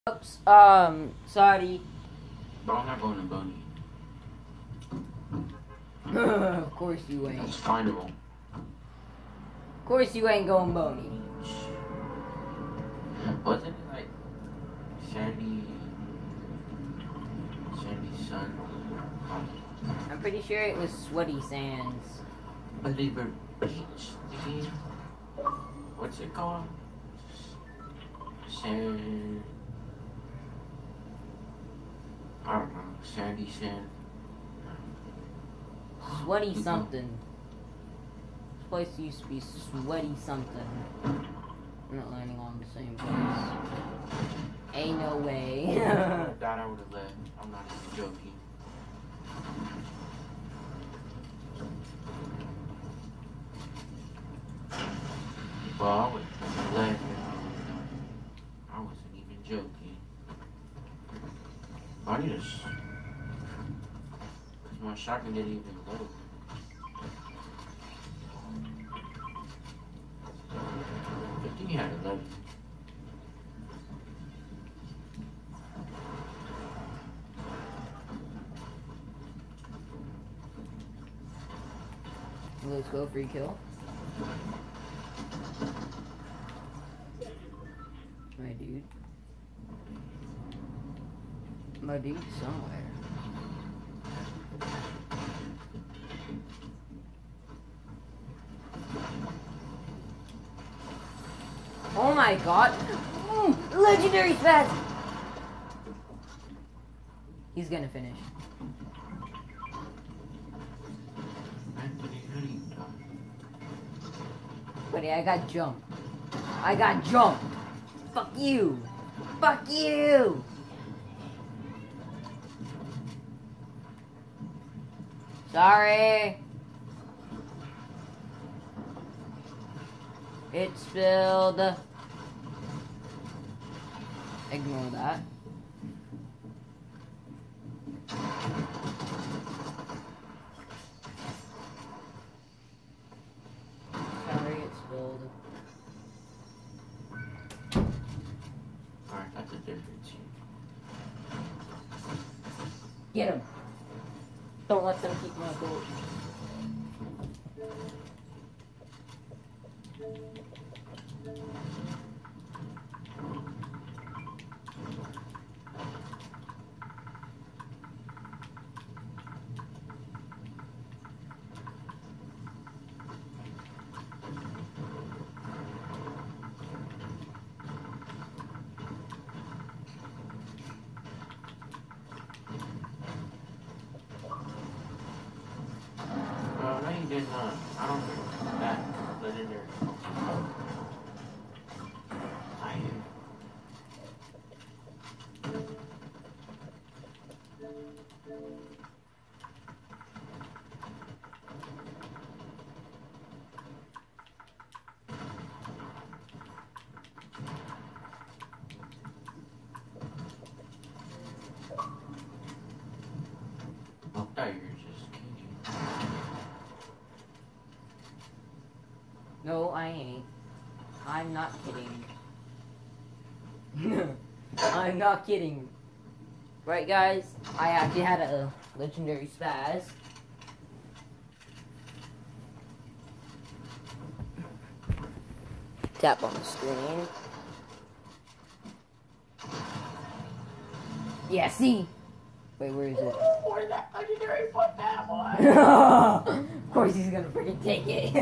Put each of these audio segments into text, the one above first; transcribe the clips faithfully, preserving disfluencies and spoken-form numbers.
Oops, um, sorry. But I'm not going to Boney. Of course you ain't. That's findable. Of course you ain't going Boney. Wasn't it like Sandy, Sandy's son? I'm pretty sure it was Sweaty Sands. Believer Beach. What's it called? Sand. I don't know. Sandy Sand. Sweaty something. This place used to be Sweaty something. I'm not landing on the same place. Ain't no way. I thought I would have left. I'm not even joking. Well, I would have left. I wasn't even joking. I need to. Because my shotgun didn't even load. I think he had eleven. Let's go free kill. My dude. My dude somewhere. Oh my god! Mm, legendary fast! He's gonna finish. Buddy, I got jumped. I got jumped! Fuck you! Fuck you! Sorry! It spilled. Ignore that. Sorry, it spilled. Alright, that's a difference here. Get him! Don't let them keep my gold. Well, no, you did not. I don't think that legendary. I am. I thought you were just kidding. No, I ain't. I'm not kidding. I'm not kidding. Right, guys? I actually had a legendary spaz. Tap on the screen. Yeah, see? Wait, where is it? Where's that legendary put that one? Of course he's gonna freaking take it.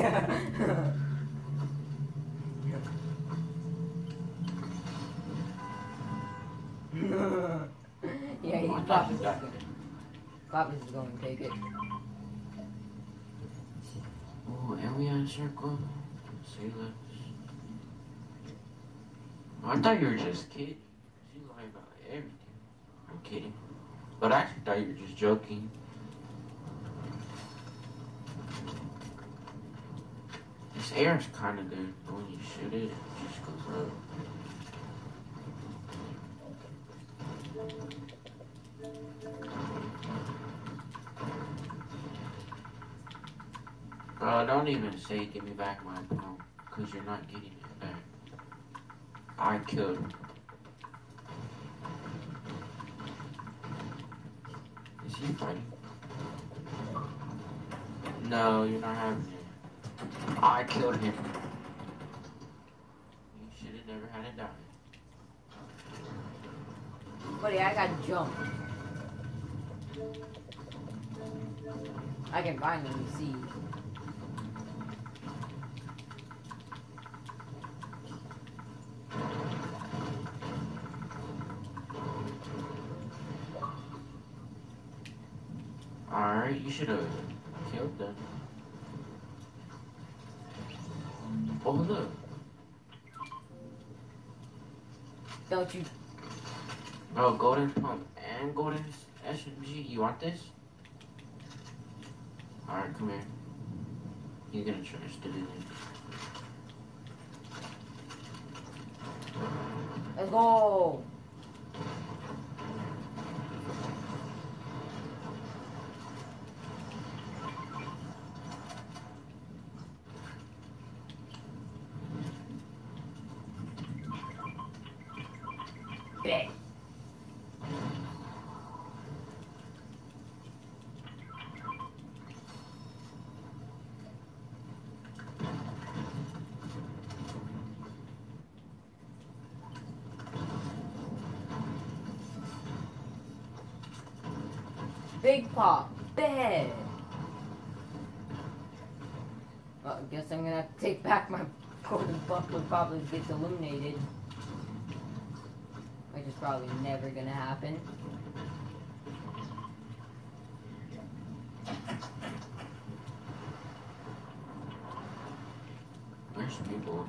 Yeah, he's probably just gonna, probably just gonna take it. Oh, and we on circle. Say less. I thought you were just kidding. You lie about everything. I'm kidding. But I actually thought you were just joking. This air is kind of good, but when you shoot it, it just goes up. Bro, don't even say give me back my phone, because you're not getting it back. I killed him. Is he fighting? No, you're not having it. I killed him. You should have never had it die. Buddy, I got jumped. I can finally see. Alright, you should have killed them. Oh, look. Don't you? Bro, golden pump and golden S M G. You want this? Alright, come here. You're gonna trust it, isn't it? Let's go. Bet. Big pop, bad. Well, I guess I'm gonna have to take back my golden buck when probably gets eliminated. Which is probably never gonna happen. There's people.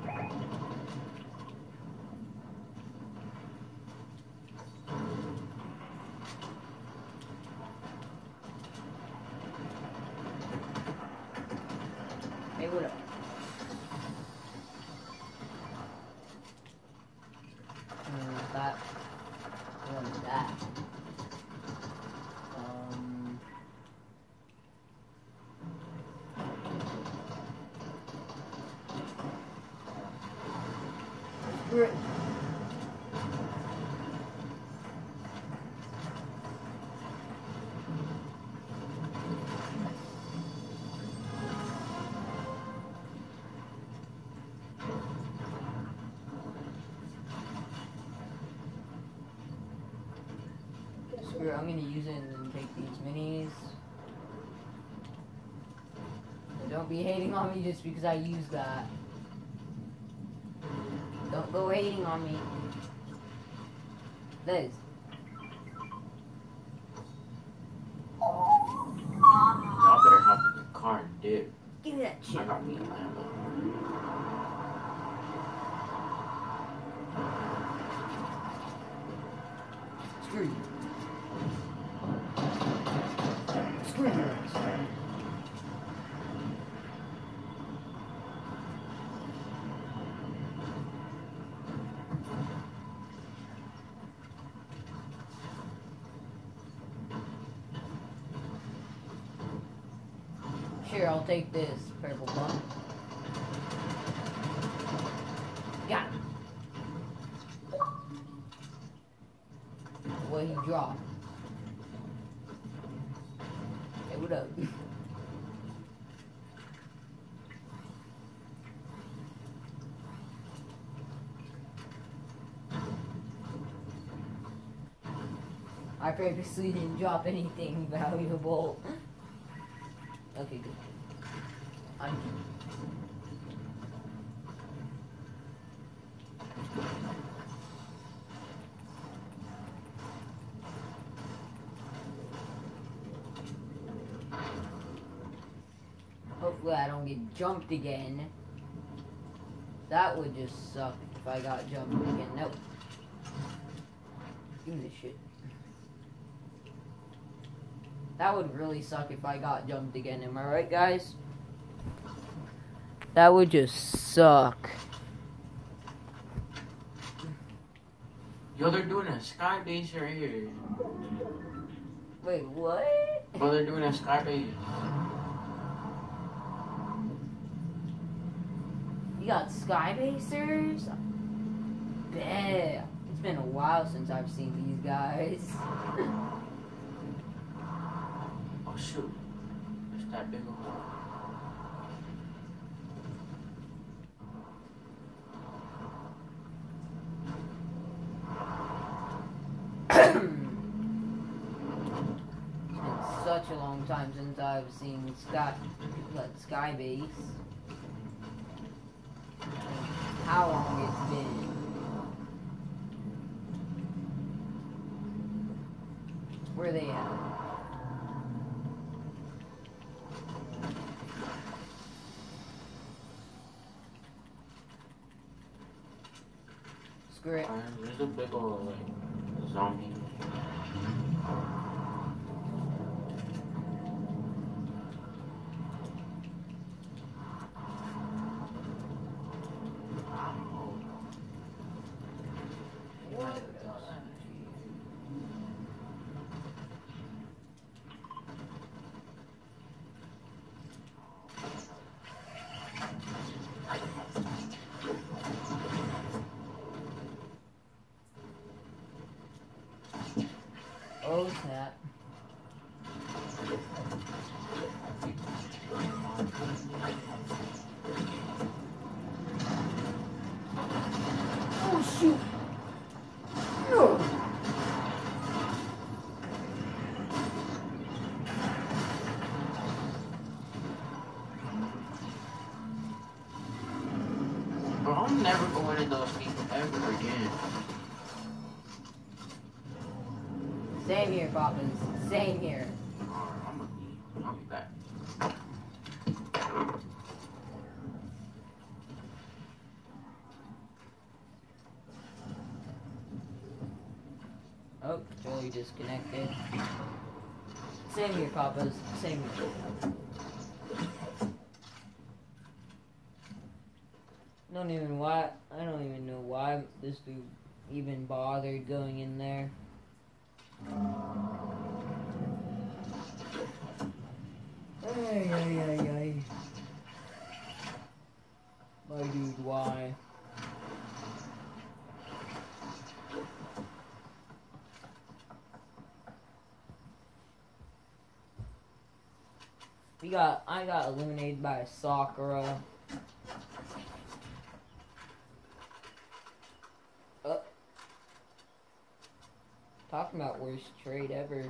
Hey, what up? Mm, that. What is that? Um. Screw it. Screw it, I'm gonna use it and then take these minis. So don't be hating on me just because I use that. Don't go hating on me. Liz. Y'all better hop in the car and dip. Give me that shit. I got me ammo. Screw you. Screw you. Sure, I'll take this purple bump. Got it. What he dropped. Hey, what up? I purposely didn't drop anything valuable. Okay, good. I'm hopefully I don't get jumped again. That would just suck if I got jumped again. Nope. Give me this shit. That would really suck if I got jumped again. Am I right, guys? That would just suck. Yo, they're doing a sky base right here. Wait, what? Bro, they're doing a sky base. You got skybasers? Bet. It's been a while since I've seen these guys. Oh shoot. It's that big of a It's such a long time since I've seen Sky, what, Sky Base. How long it's been. Where are they at? Screw it. Uh, there's a big old like zombie. Oh snap. Oh shoot. No. Bro, I'm never going in those people ever again. Same here, Poppins. Same here. Alright, I'm gonna be, I'll be back. Oh, Joey disconnected. Same here, Papas. Same here. Don't even why. I don't even know why this dude even bothered going in there. Ay, ay, ay, ay. My dude, why? We got, I got eliminated by a Sakura. Uh, talking about worst trade ever.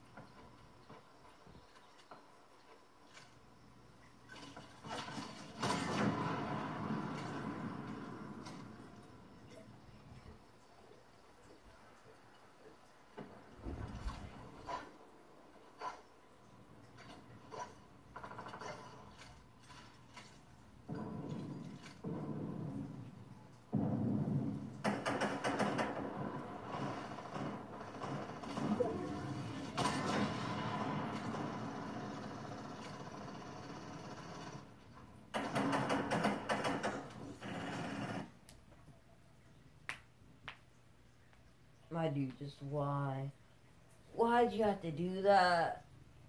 My dude, just why? Why'd you have to do that?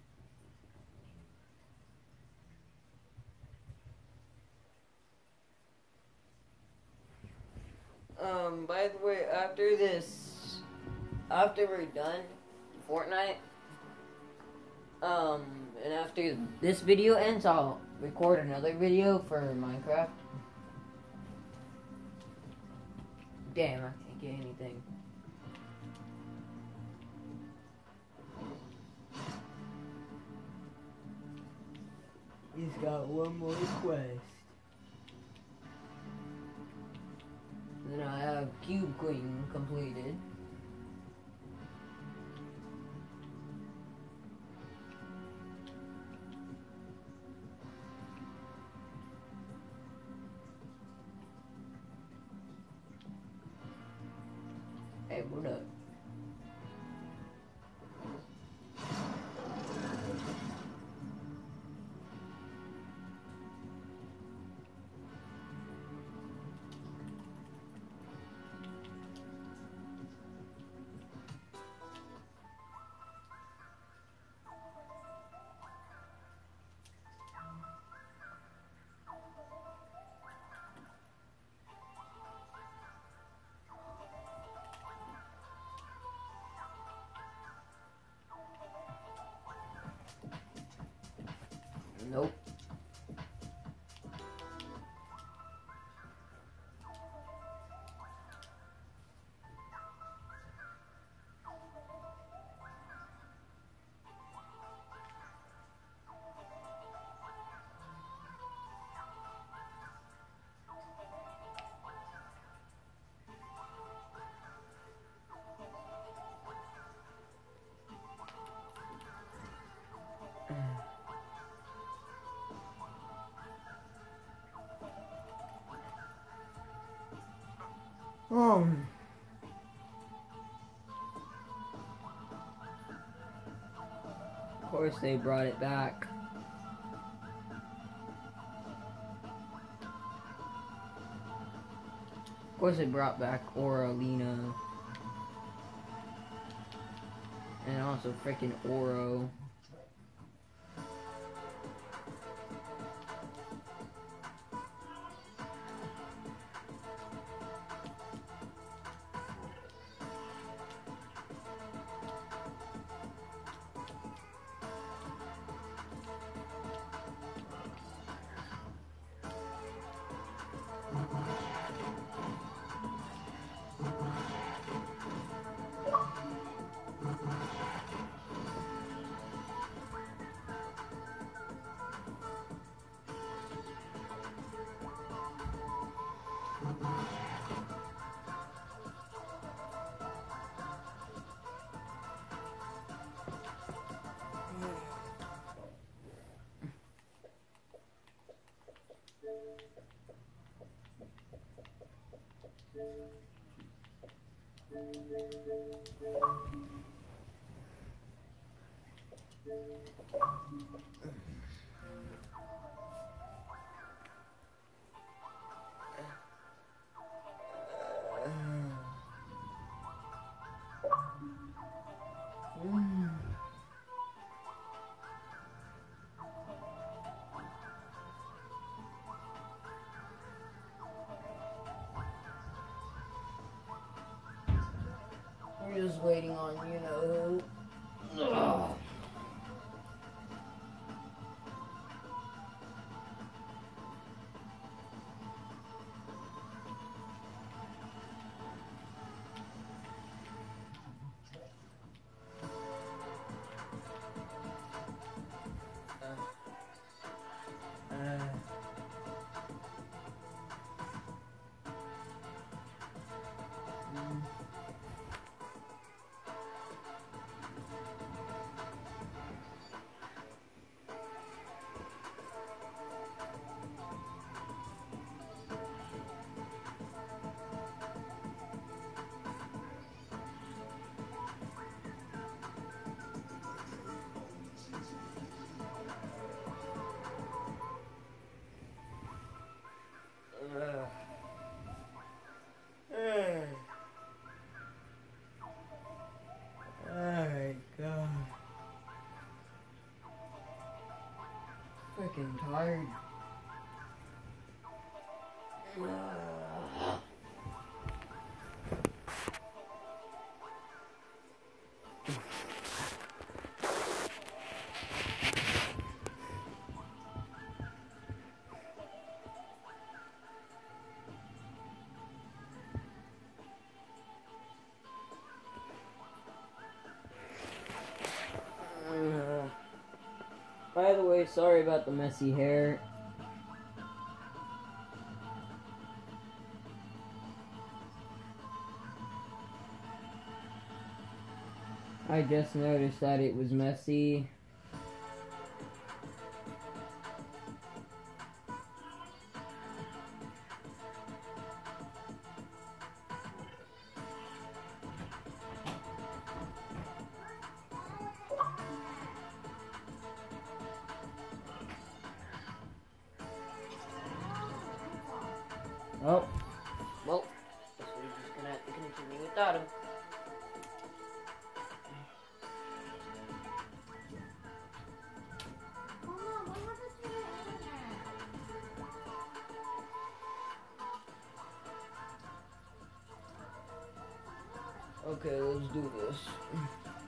Um, by the way, after this, after we're done Fortnite, um, and after this video ends, I'll record another video for Minecraft. Damn, I can't get anything. He's got one more quest. Then I have Cube Queen completed. Hey, what up? Nope. Um. Of course, they brought it back. Of course, they brought back Oralina. And also freaking Oro. We're just waiting on, you know. Ugh. Freaking tired. By the way, sorry about the messy hair. I just noticed that it was messy. Oh, well, guess we're just gonna have to continue without him. Okay, let's do this.